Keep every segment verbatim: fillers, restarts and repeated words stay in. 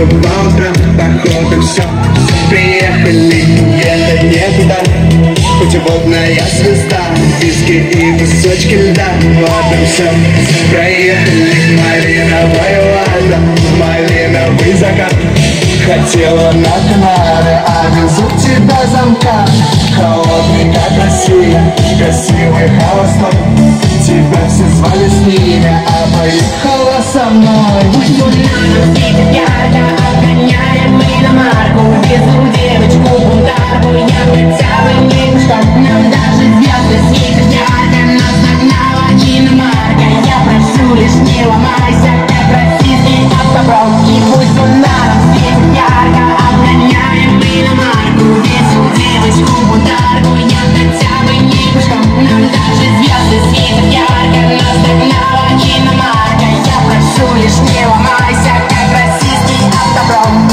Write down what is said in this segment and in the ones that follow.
Танцую по утрам, походу все. Приехали, ехать некуда. Путеводная звезда, виски и кусочки льда. Вот и все. Проехали малиновое лето, малиновый закат. Хотела на Канары, а везут тебя замка. Холодный, как Россия, красивый холостой. Тебя все звали с ними, а поехала со мной. Пусть гуляем, светит ярко, обгоняем мы на марку. Везу девочку бунтарку, я хотя бы не пешком. Нам даже звезды светят ярко, нас догнала иномарка. Я прошу лишь не ломайся, как российский автопром. И пусть луна светит ярко, обгоняем мы на марку. Везу девочку бунтарку, я хотя бы не пешком. Нам даже звезды светят ярко, нас догнала иномарка. Я прошу лишь не ломайся, как российский автопром.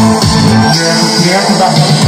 Некуда,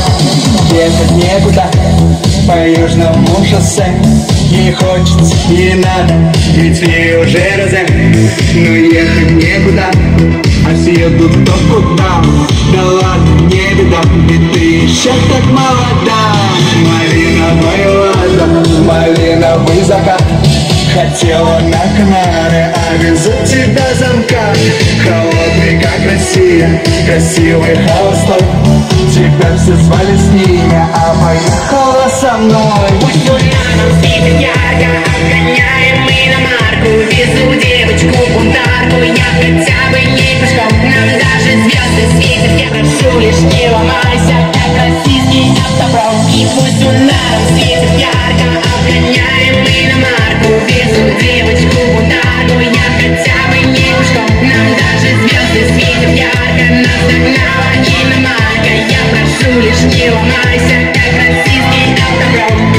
ехать некуда по южному шоссе. Ей хочется, ей надо, ведь ей уже розе. Но ехать некуда, а все едут кто куда. Да ладно, не беда, ведь ты еще так молода. Малиновое лето, малиновый закат. Хотела на Канары, а везут тебя замка. Холодный, как Россия, красивый холостой. Тебя все звали с ними, а поехала со мной. Пусть луна светит ярко, обгоняем мы на марку. Везу девочку бунтарку, я хотя бы не пешком. Нам даже звезды светят, я прошу лишь не ломайся, как российский автопром. И пусть луна светит ярко, обгоняем мы на марку. Везу девочку бунтарку, я хотя бы не пешком. Нам даже звезды светят ярко, нас догнала иномарка. Я прошу лишь не ломайся, как российский автопром.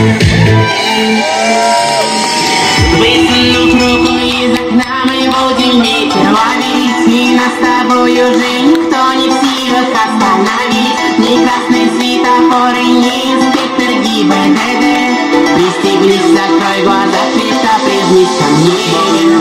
Высунув руку из окна, мы будем ветер ловить. И нас с тобою уже никто не в силах остановить. Ни красный светофор и ни инспектор ГИБДД. Пристегнись, закрой глаза, крепко прижмись ко мне.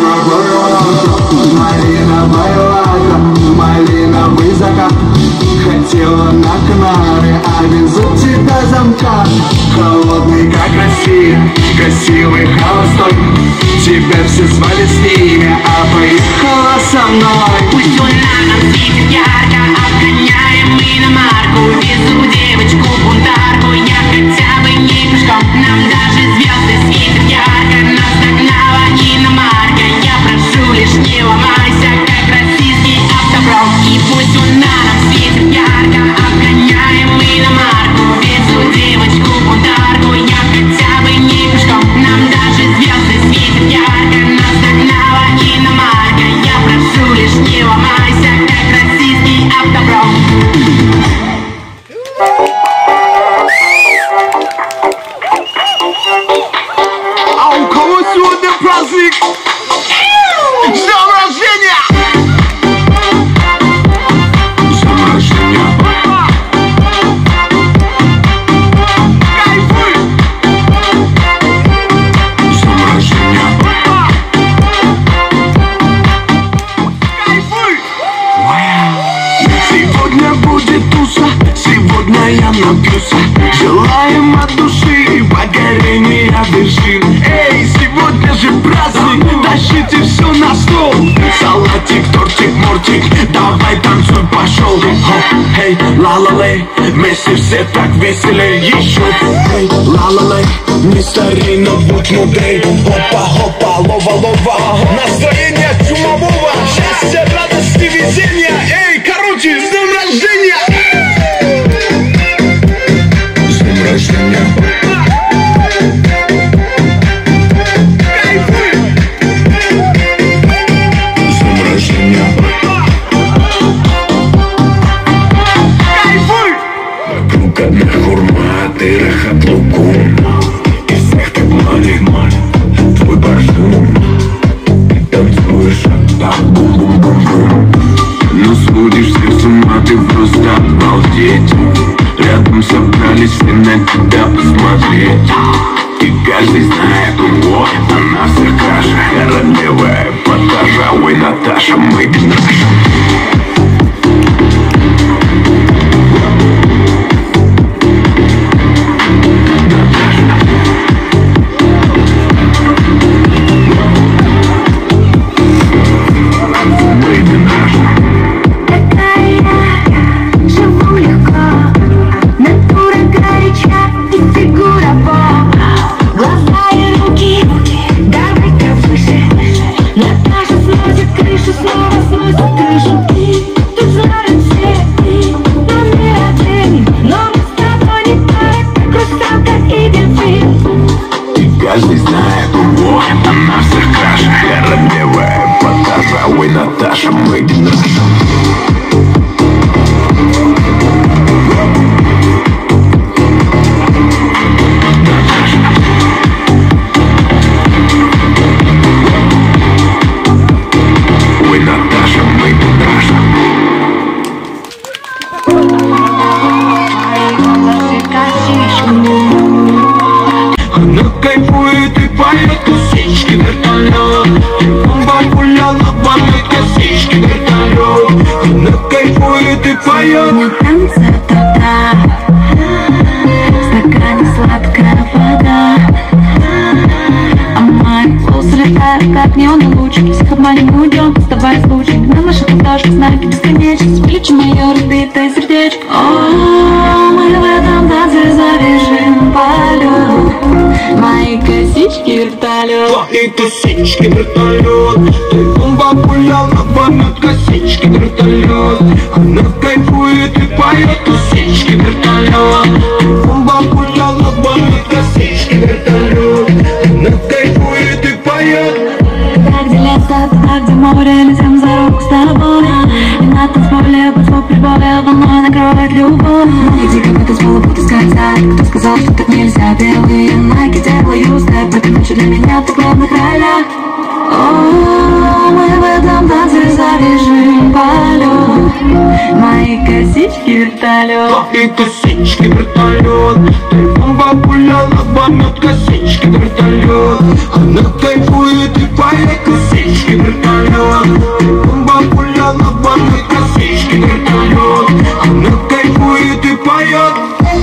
Малиновое лето, малиновый закат. Хотела на Канары, а везут тебя замка. Холодный, как Россия, красивый холостой. Тебя все звали с ними, а поехала со мной. Пусть луна нам светит ярко, обгоняем мы на марку. Везу девочку бунтарку, я хотя бы не пешком. Нам даже звезды светят ярко, нас догнала иномарка. Я прошу лишь не ломайся, как российский автопром. И пусть луна нам светит ярко, обгоняем мы на марку. Везу девочку бунтарку, я хотя бы не пешком. Нам даже звезды светят ярко, нас догнала иномарка. Я прошу лишь не ломайся, как российский автопром. А у кого сегодня праздник? С днем рождения! С днем рождения! Кайфуй! С днем рождения! Кайфуй! Сегодня будет туса, сегодня я напьюся. Желаем от души погорения дыши. Эй, сегодня же праздник, тащите все на стол. Салатик, тортик, мортик, давай танцуй, пошел. Хоп, эй, ла-ла-лей, вместе все так веселей. Еще, эй, ла-ла-лей, не старей, но будь мудрей. Хопа-хопа, лова-лова, настроение чумового. Счастья, радости, везения. Эй, короче, с днем рождения! С днем рождения! Ты рахат лукум, из всех так мали, твой парфюм. Танцуешь, так бум-бум-бум-бум. Ну сводишься с ума, ты просто обалдеть. Рядом собрались все на тебя посмотреть. И каждый знает, ого, она вся краше. Королева эпатажа, ой, Наташа, мы наша. каждый знает, ого, она всех краше. Королева эпатажа, ой, Наташа, мы генраша. Она кайфует и поет косички вертолет. Бабуля лобами косички вертолет. Она кайфует и поет. На танце туда, в стакане сладкая вода, а мои волосы летают, как неоновые лучики. Всех обманем, уйдем, вставай с лучами. На наших ладошках знаки бесконечности. Плечи мое разбитое сердечко. О, мы в этом танце завяжем полет. Мои косички вертолет. Твои косички вертолет. Ты бабуля лобами косички вертолет. Она кайфует и поет косички вертолет. Ты бабуля лобами косички вертолет. Она кайфует и поет. Туда, где лето, туда, где море, летим за руку с тобой. И на танцполе под звук прибоя волной накроет любовь. Иди, как это смело будет сказать. Кто сказал, что так нельзя? Белые найки делаю степ. Этой ночью для меня ты в главных ролях. О, мы в этом танце завяжем полет. Мои косички вертолет. Твои косички вертолет. Ты бабуля лобами косички вертолет. Она кайфует и поет косички вертолет. Ты бабуля лобами косички вертолет. Она кайфует и поет.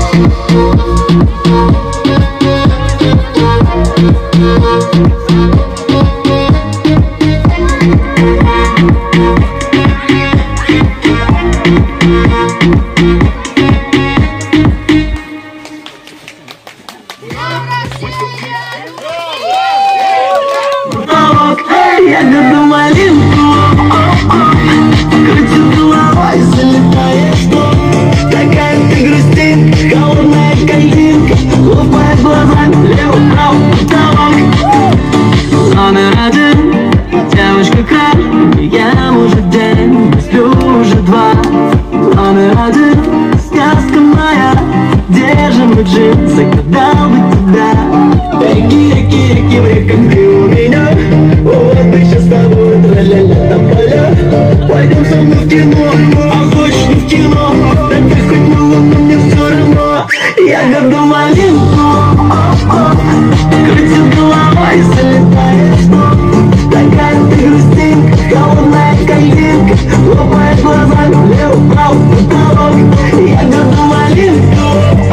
Ягода малинку, крутит головой, залетаешь в дом. Какая ты грустинка, холодная картинка, хлопает глазами, лево-право, потолок. Номер один, девочка край, я уже день, сплю уже два. Номер один, сказка моя, где же мой джин, загадал бы тебя. Реки, реки, реки, в реках ты у меня. Вот мы сейчас с тобой, тра-ля-ля, там поля. Пойдем со мной в кино, а хочешь не в кино. Так ты хоть на луну, мне все равно. Ягода малинку, крутит головой, залетаешь в дом. Такая ты грустинка, холодная картинка, хлопает глазами, лево-право, потолок. Ягода малинку,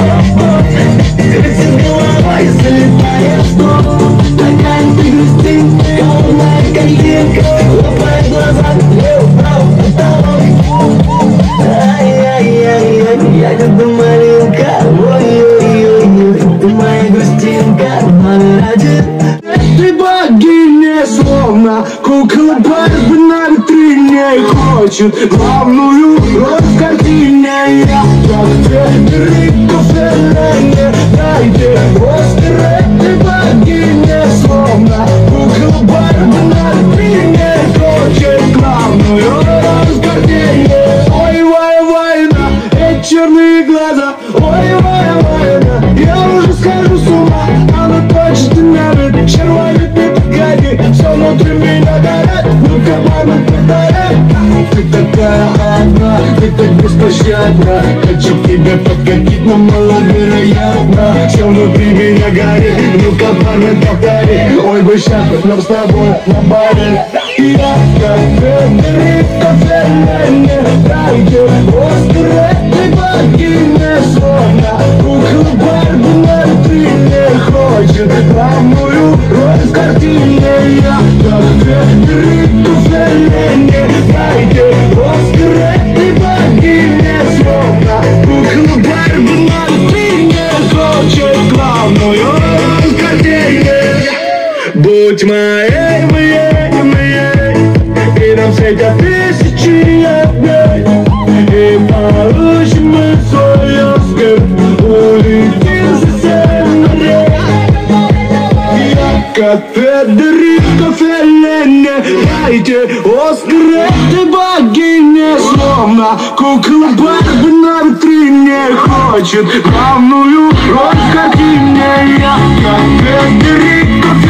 крутит головой, залетаешь в дом. Такая ты грустинка, холодная картинка, хлопает глазами, лево-право, потолок. Ай-яй-яй-яй, ягода малинка, ой-ой-ой, ты моя грустинка, номер один. Ты богиня, словно кукла Барби на витрине. Хочет главную роль в картине. Я как Федерико Феллини, дайте Оскар. Ты богиня, словно кукла Барби на витрине. Хочет главную роль в картине. Ой, вай, война, эти черные глаза. Ой, вай, война, я уже схожу с ума. Она точно не любит, червонит не подходи. Все внутри меня горит, ну-ка, мама, повторяй. Ты такая одна, ты так беспощадна. Хочу к тебе подкатить, но маловероятно. Все внутри меня горит, ну-ка, мама, повтори. Ой, бы сейчас нам с тобой на баре. Я как Федерико Феллини, дайте Оскар. Ты богиня, словно кукла Барби на витрине. Хочет главную роль в картине. Я как Федерико Феллини, дайте Оскар. Ты богиня, словно кукла Барби на витрине. Хочет главную роль в картине. Будь моей, моей, моей, и нам светят тысячи огней. И получим мы свой Оскар, улетим за семь морей. Я как Федерико Феллини. Дайте Оскар этой богине, словно кукла Барби на витрине. Хочет главную роль в картине. Я как Федерико Феллини.